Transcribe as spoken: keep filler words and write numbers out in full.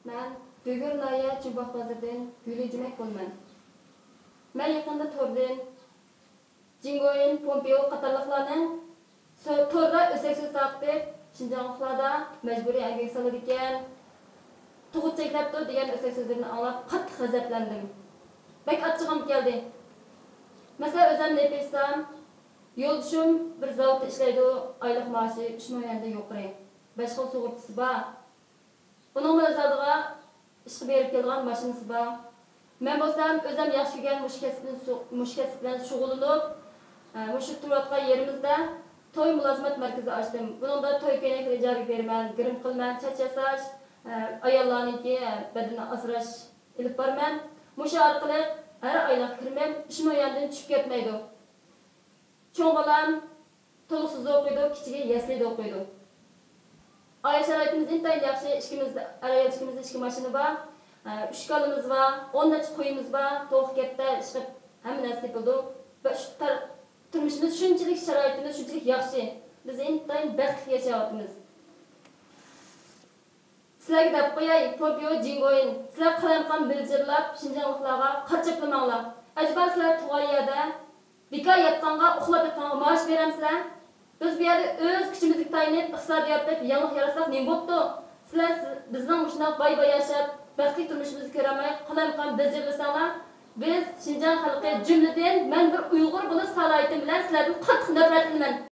Ben Bugün Naya Cümbak Bazır'dan Gülü Cümek bolman. Ben yakında Tordin, Jingoyin, Pompeo qatarlıqlarının torda ösek söz taqtib, Şinjanlıqlarda mecburi əgək salı diken, tuğut çeklaptı degan ösek sözlerini anlap qattiq g'azablandim. Bek achchig'im keldi. Mesela özüm nefesam, yo'ldoshim bir zavodda ishlaydi, oylik maoshi uch milliondan yuqori. besh xil sug'urtasi bor. Uning o'z oldiga ishga berib kelgan mashinasi bor. Men bo'lsam o'zim yaxshi ko'rgan mush kasb bilan shug'ullanib, mush turayotgan yerimizda to'y mulozimat markazi ochdim. Buningda to'y ko'ylaklar ijaraga beraman, grim qilman, chach yasash, ayollarniki badanni asrash ilib borman. Mush orqali har oylik kirmem uch milliondan tushib ketmaydi. Cho'ng bolam to'liqsiz o'qiydi, kichigi yaslida o'qiydi. Oila sharoitimiz intayin yaxshi, ishimizda, ayol ishimizda ishki mashina bor, uch kalimiz bor, o'n necha qo'yimiz bor, to'q ketda chiqib hamma narsa tepildi. Va shu turmushimiz shunchalik, sharoitimiz shunchalik yaxshi. Biz intayin baxtli yashayapmiz. Sizlarga deb qo'yay, Pompeo Jingoyin, sizlar qalamqon biljirlab, Şinjanlıqlarga qachaplamanlar. Ajba sizlar tug'an yerda bekor yotganga, uxlab yotganga maosh beramsizlar? Biz bu yerda o'z kuchimizga tayanib, iqtisodiyotda yangilik yarasak nima bo'pti? Sizlar bizning shunday boy-boy yashab, baxtli turmushimizni ko'ramay, qalamqon biljirlasanglar, biz Şinjan xalqi jumladan men bir Uyg'ur bo'lib salohiytim bilan sizlardan qattiq nafrat qilaman.